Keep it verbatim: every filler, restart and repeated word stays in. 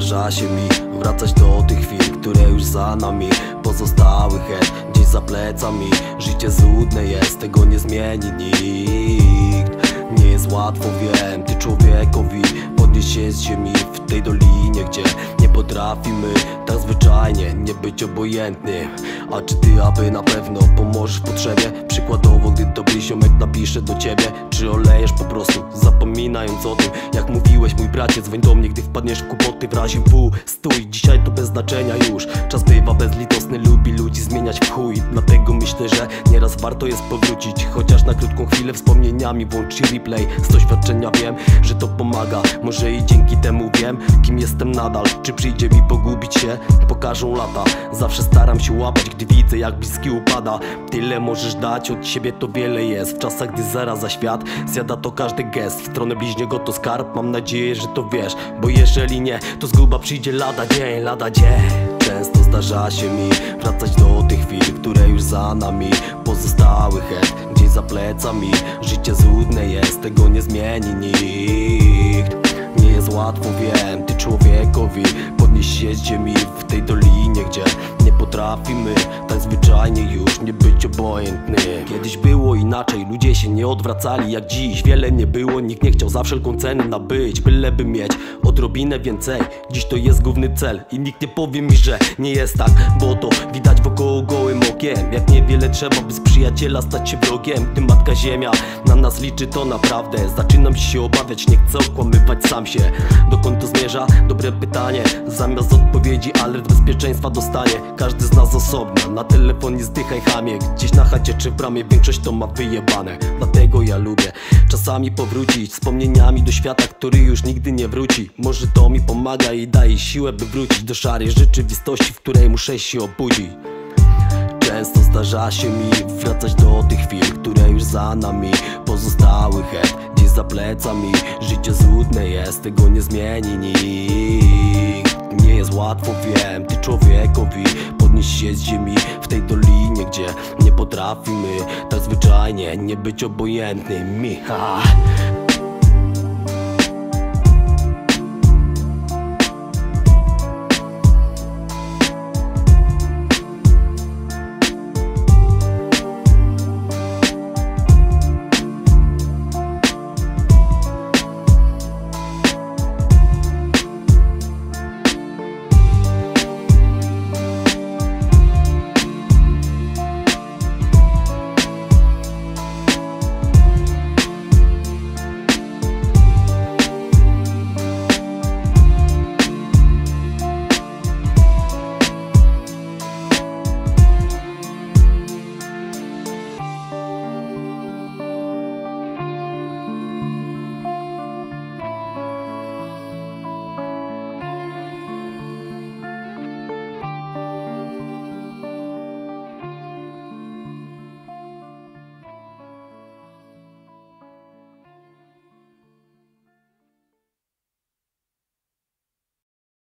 zdarza się mi wracać do tych chwil, które już za nami. Pozostały het gdzieś za plecami. Życie złudne jest, tego nie zmieni nikt. Nie jest łatwo, wiem, ty człowiekowi podnieść się z ziemi w tej dolinie, gdzie nie potrafimy tak zwyczajnie nie być obojętnym. A czy ty aby na pewno pomożesz w potrzebie? Przykładowo, gdy dobry ziomek napisze do ciebie, czy olejesz po prostu, zapominając o tym, jak mówiłeś, mój bracie, dzwoń do mnie, gdy wpadniesz w kłopoty. W razie W, stój, dzisiaj to bez znaczenia już. Czas bywa bezlitosny, lubi ludzi zmieniać w chuj. Dlatego myślę, że nieraz warto jest powrócić, chociaż na krótką chwilę wspomnieniami. Włącz replay, z doświadczenia wiem, że to pomaga. Może i dzięki temu wiem, kim jestem nadal. Czy przyjdzie mi pogubić się? Pokażą lata. Zawsze staram się łapać, gdy widzę, jak bliski upada. Tyle możesz dać, od siebie to wiele jest. W czasach, gdy zaraza świat zjada to każdy gest. W stronę bliźniego to skarb, mam nadzieję, że to wiesz. Bo jeżeli nie, to zguba przyjdzie lada dzień, lada dzień. Często zdarza się mi wracać do tych chwil, które już za nami. Pozostały het gdzieś za plecami. Życie złudne jest, tego nie zmieni nikt. Nie jest łatwo, wiem, ty człowiekowi podnieść się z ziemi w tej dolinie, gdzie nie potrafimy tak zwyczajnie już nie być obojętny. Kiedyś było inaczej, ludzie się nie odwracali jak dziś. Wiele nie było, nikt nie chciał za wszelką cenę nabyć, byleby mieć odrobinę więcej. Dziś to jest główny cel i nikt nie powie mi, że nie jest tak, bo to widać wokoło gołym okiem. Jak niewiele trzeba, by z przyjaciela stać się wrogiem. Gdy matka ziemia na nas liczy, to naprawdę zaczynam się obawiać, nie chcę okłamywać sam się. Dokąd to zmierza? Dobre pytanie. Zamiast odpowiedzi alert bezpieczeństwa dostanie każdy z nas osobna. Na telefonie zdychaj chamie, gdzieś na chacie czy w bramie większość to ma wyjebane. Dlatego ja lubię czasami powrócić wspomnieniami do świata, który już nigdy nie wróci. Może to mi pomaga i daje siłę, by wrócić do szarej rzeczywistości, w której muszę się obudzić. Często zdarza się mi wracać do tych chwil, które już za nami. Pozostały het gdzieś za plecami. Życie złudne jest, tego nie zmieni nikt. Nie jest łatwo, wiem, ty człowiekowi podnieść się z ziemi w tej dolinie, gdzie nie potrafimy tak zwyczajnie nie być obojętnymi. Ha.